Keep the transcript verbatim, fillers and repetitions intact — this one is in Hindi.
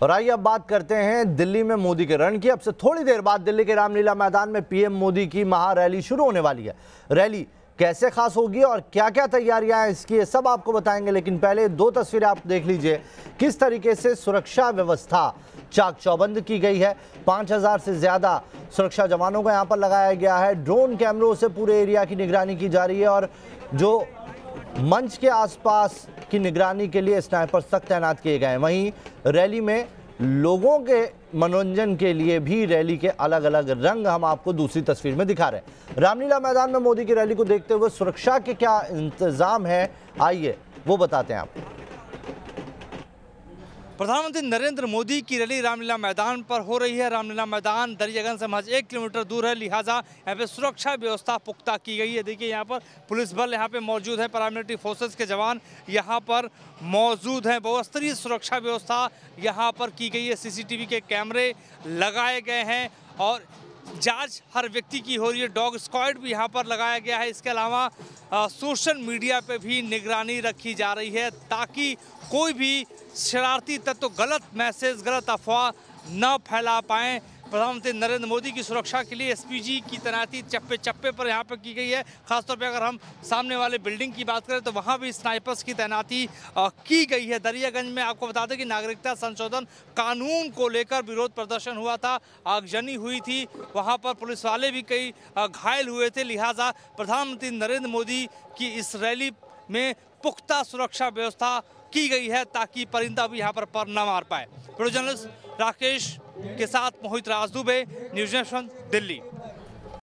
और आइए अब बात करते हैं दिल्ली में मोदी के रण की। अब से थोड़ी देर बाद दिल्ली के रामलीला मैदान में पीएम मोदी की महा रैली शुरू होने वाली है। रैली कैसे खास होगी और क्या क्या तैयारियां हैं इसकी, ये सब आपको बताएंगे। लेकिन पहले दो तस्वीरें आप देख लीजिए किस तरीके से सुरक्षा व्यवस्था चाक चौबंद की गई है। पाँच हजार से ज्यादा सुरक्षा जवानों को यहाँ पर लगाया गया है। ड्रोन कैमरों से पूरे एरिया की निगरानी की जा रही है और जो मंच के आसपास की निगरानी के लिए स्नाइपर्स तक तैनात किए गए हैं। वहीं रैली में लोगों के मनोरंजन के लिए भी रैली के अलग अलग रंग हम आपको दूसरी तस्वीर में दिखा रहे हैं। रामलीला मैदान में मोदी की रैली को देखते हुए सुरक्षा के क्या इंतजाम है, आइए वो बताते हैं आपको। प्रधानमंत्री नरेंद्र मोदी की रैली रामलीला मैदान पर हो रही है। रामलीला मैदान दरियागंज से महज एक किलोमीटर दूर है, लिहाजा यहाँ पे सुरक्षा व्यवस्था पुख्ता की गई है। देखिए यहाँ पर पुलिस बल यहाँ पे मौजूद है, पैरामिलिट्री फोर्सेस के जवान यहाँ पर मौजूद हैं। बहुस्तरीय सुरक्षा व्यवस्था यहाँ पर की गई है। सीसीटीवी के कैमरे लगाए गए हैं और जांच हर व्यक्ति की हो रही है। डॉग स्क्वाड भी यहाँ पर लगाया गया है। इसके अलावा आ, सोशल मीडिया पे भी निगरानी रखी जा रही है ताकि कोई भी शरारती तत्व गलत मैसेज, गलत अफवाह न फैला पाएं। प्रधानमंत्री नरेंद्र मोदी की सुरक्षा के लिए एसपीजी की तैनाती चप्पे चप्पे पर यहाँ पर की गई है। खासतौर पे अगर हम सामने वाले बिल्डिंग की बात करें तो वहाँ भी स्नाइपर्स की तैनाती की गई है। दरियागंज में आपको बता दें कि नागरिकता संशोधन कानून को लेकर विरोध प्रदर्शन हुआ था, आगजनी हुई थी, वहाँ पर पुलिस वाले भी कई घायल हुए थे। लिहाजा प्रधानमंत्री नरेंद्र मोदी की इस रैली में पुख्ता सुरक्षा व्यवस्था की गई है ताकि परिंदा भी यहाँ पर पर न मार पाए। प्रोड्यूसर जर्नलिस्ट राकेश के साथ मोहित राज दुबे, न्यूज़ नेशन, दिल्ली।